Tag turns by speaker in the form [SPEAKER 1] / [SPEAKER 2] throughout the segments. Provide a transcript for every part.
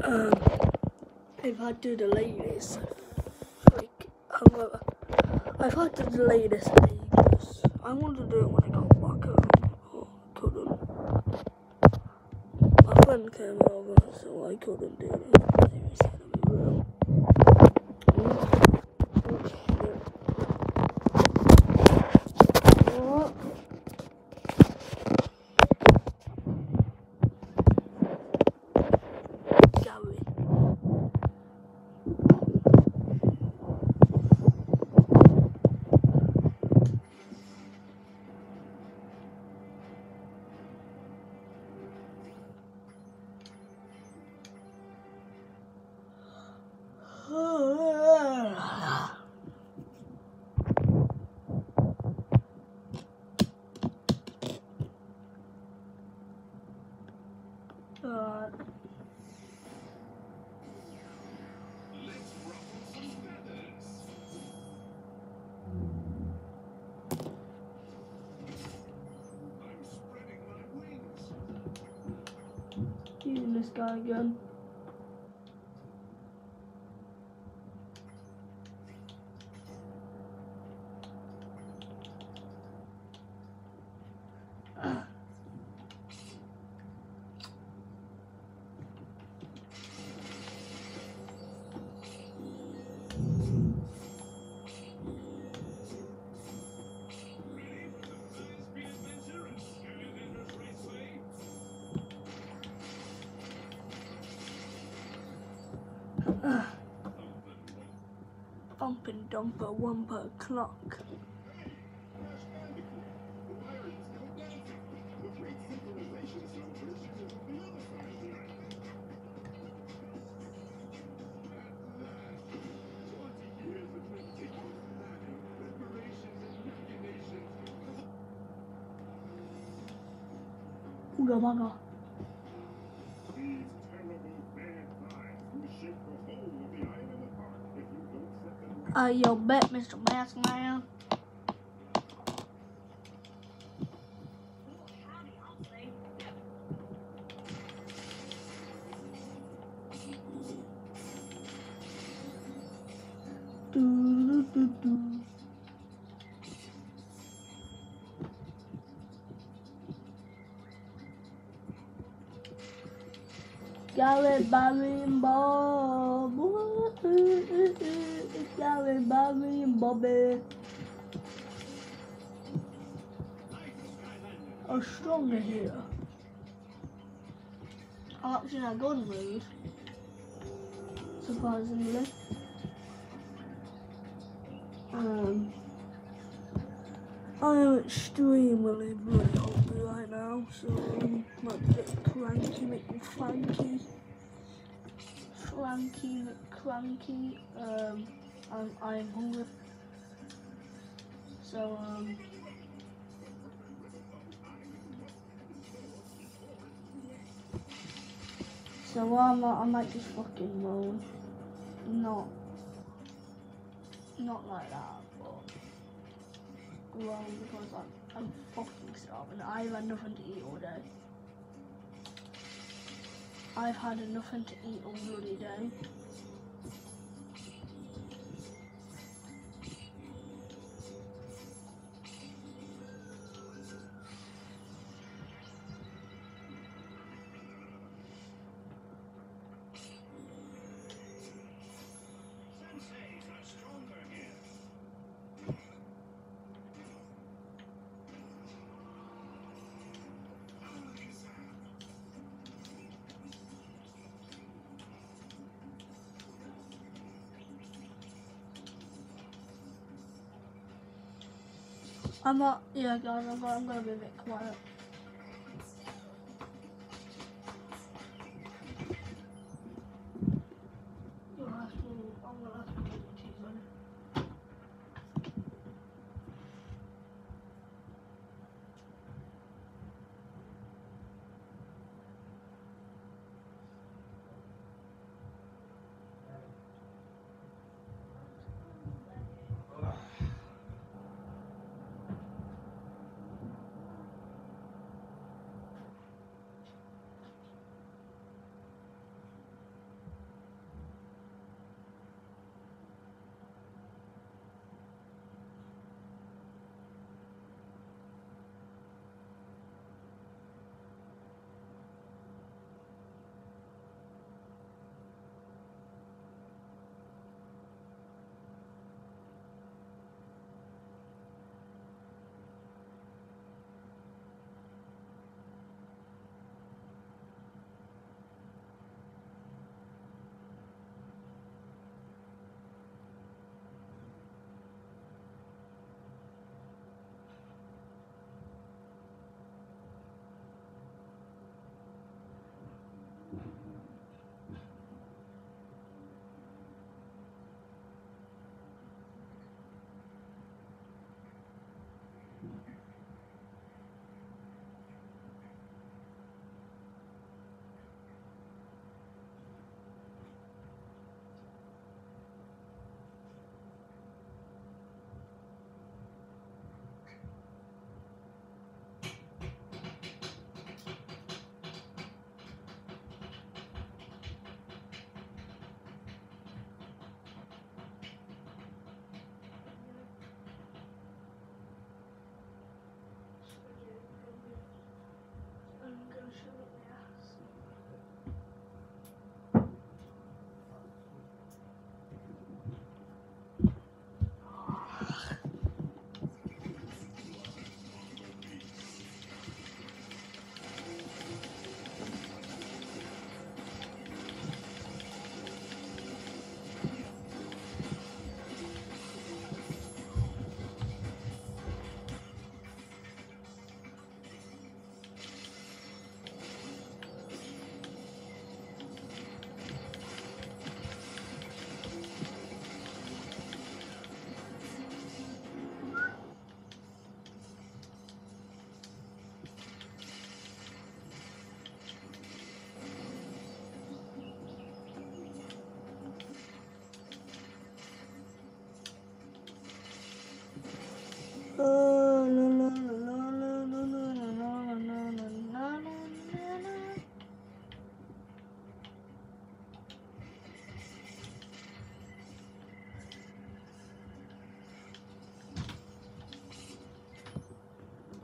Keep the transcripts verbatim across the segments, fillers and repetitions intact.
[SPEAKER 1] Um, I've had to delay this. Like, however, I've had to delay this ages. I wanted to do it when I got back home. Oh, I couldn't. My friend came over, so I couldn't do it. He said it was real. Gary. Uh, using this guy again. Bumping dumper, one per clock. Ooga bugga. Uh, yo, bet, Mister Mask Man. Do, do, do, do. Gary, Barry, and Bob. Gary, Barry, and Bobby are stronger here. I'm actually in a gun mood, surprisingly. Um, I am extremely bloody hungry right now, so I'm like a bit cranky, make me franky. Cranky, cranky. Um, I'm, I'm hungry. So, um, so I'm, I might just fucking roll. Not, not like that, but roll because I'm, I'm fucking starving. I've had nothing to eat all day. I've had nothing to eat all bloody day. I'm not, yeah guys, I'm, I'm gonna be a bit quiet. You'll have to, I'm gonna have to get your cheese on.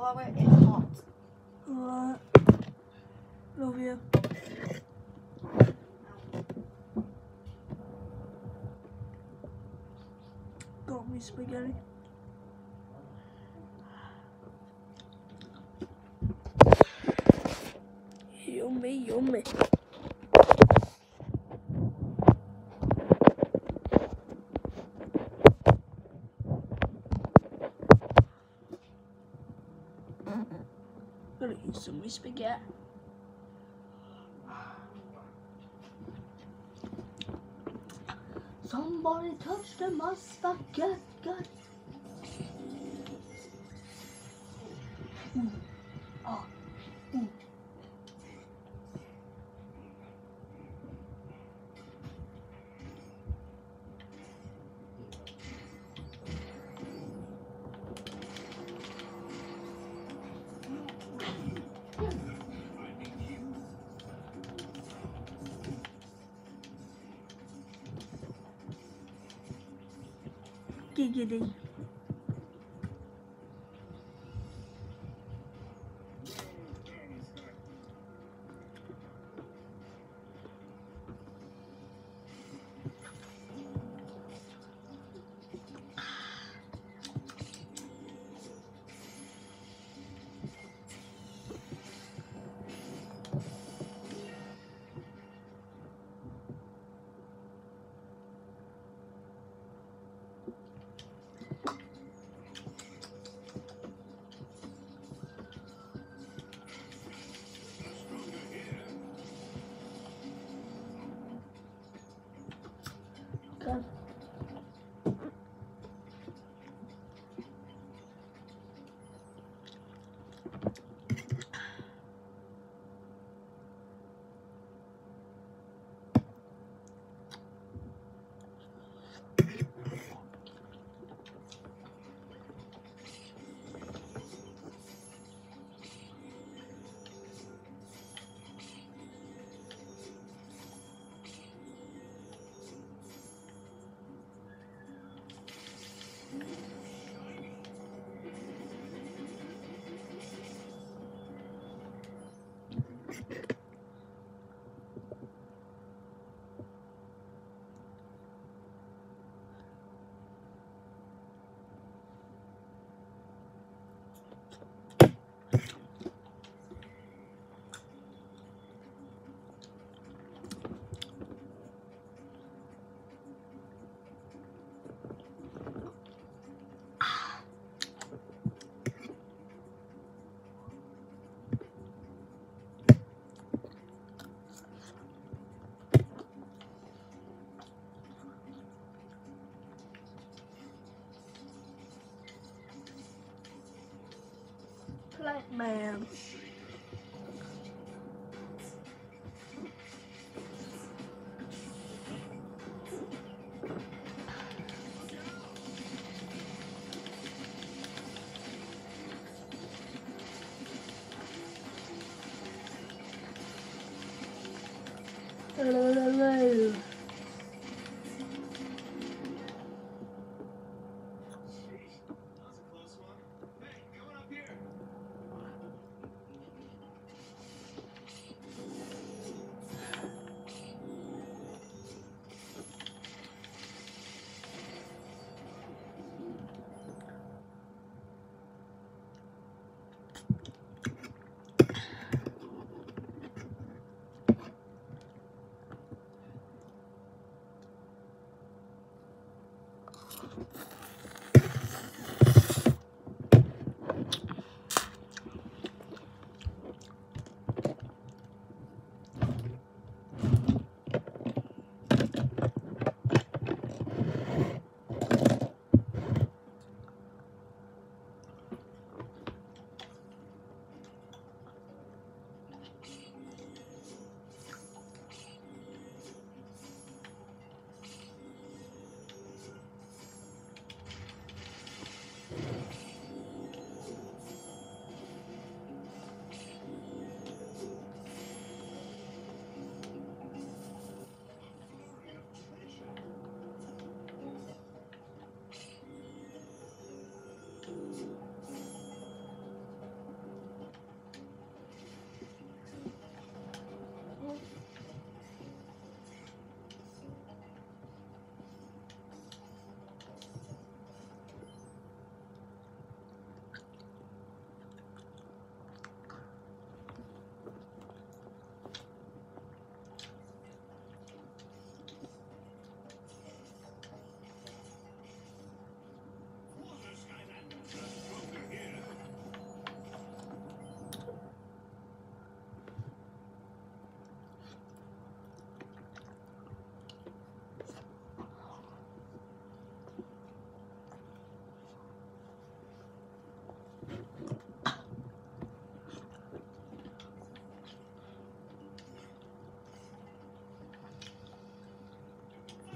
[SPEAKER 2] blow it, it's hot.
[SPEAKER 1] Alright. Love you. Got me spaghetti. Yummy, yummy. Gonna eat some of my spaghetti. Somebody touched my spaghetti. Mm. Oh. Mm. Giggity. Okay. Plant man. Hello.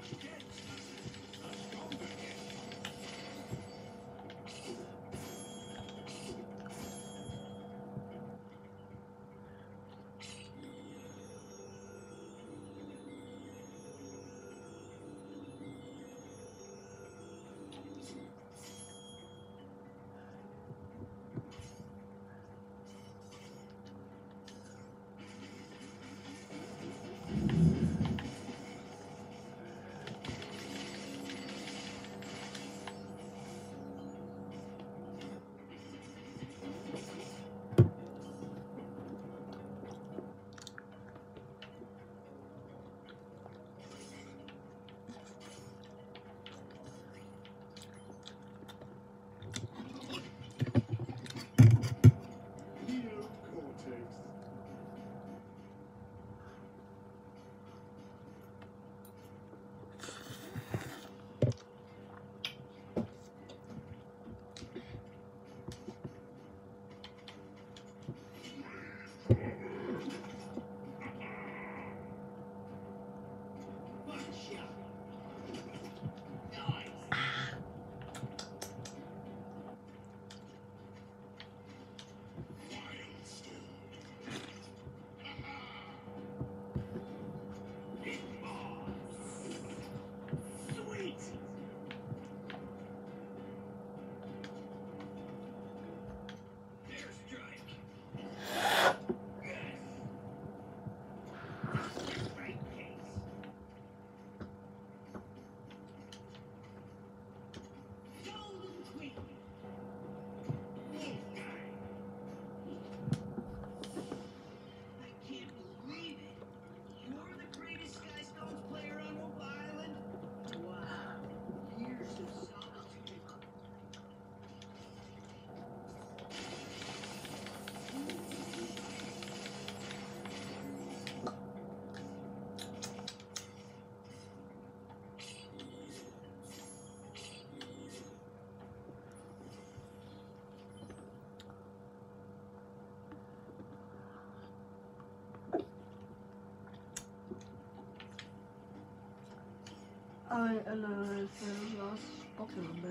[SPEAKER 1] I don't know if it was popular, but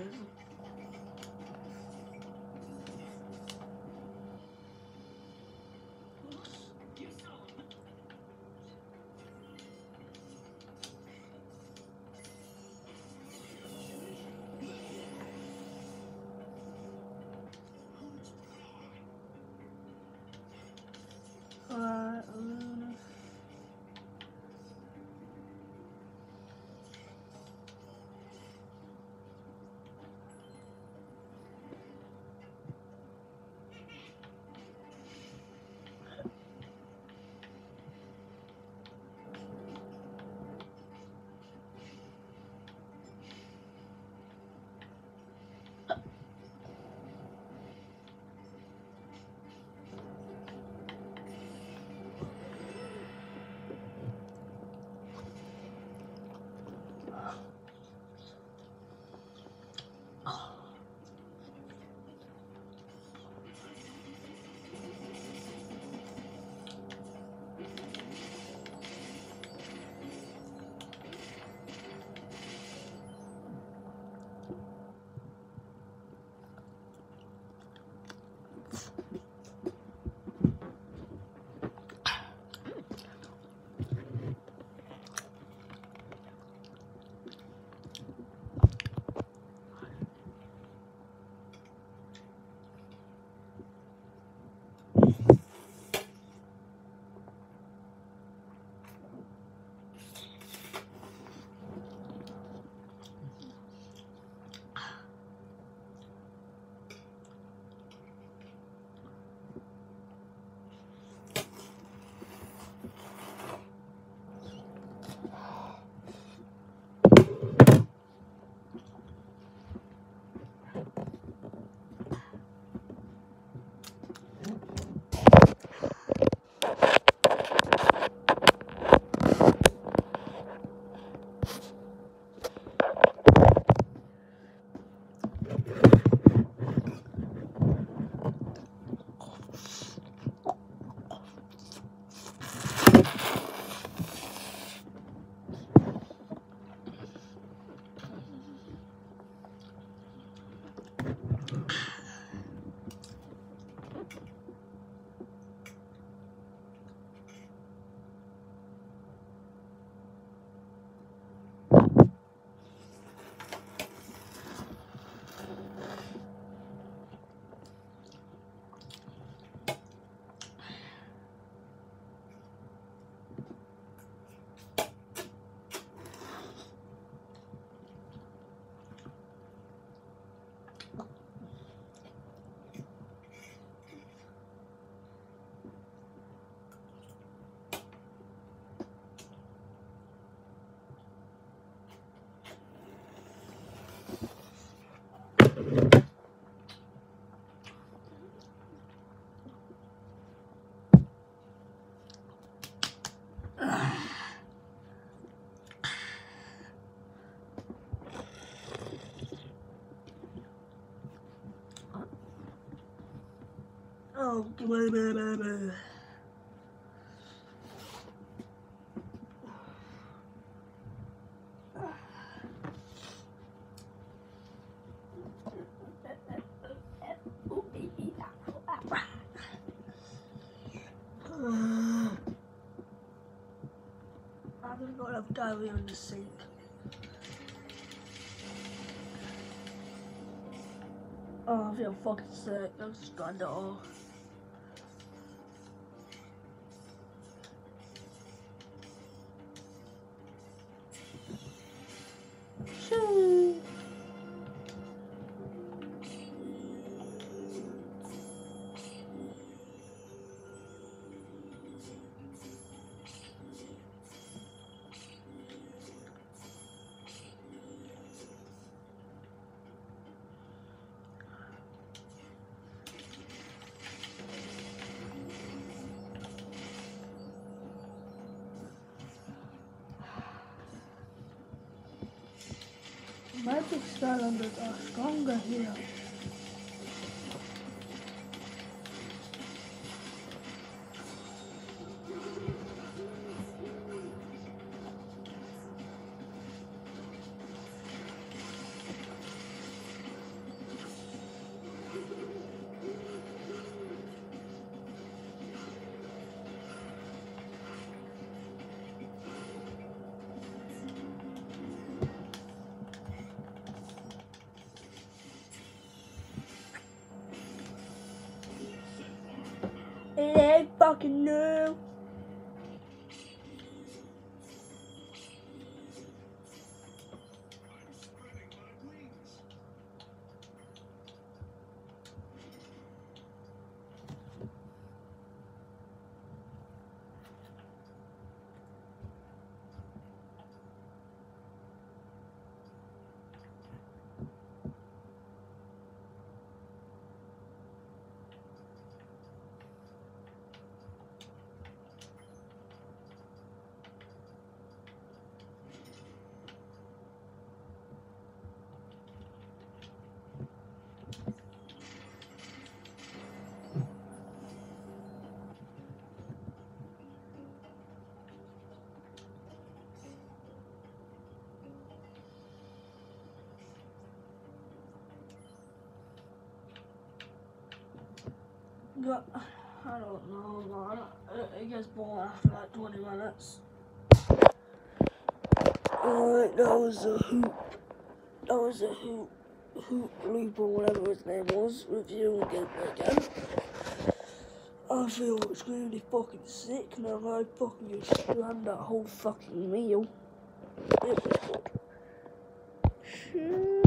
[SPEAKER 1] uh, Oh, blah, blah, blah, blah. I'm gonna go have diarrhea in the sink. Oh, I feel fucking sick. I'm just trying to off. Shoo. Magic Skylanders are stronger here. It ain't fucking new. But I don't know, man. It, it gets boring after like twenty minutes. Alright, that was a hoot. That was a hoot. Hoot Loop or whatever his name was. Review again again. I feel extremely fucking sick now. I fucking just slammed that whole fucking meal. It was good.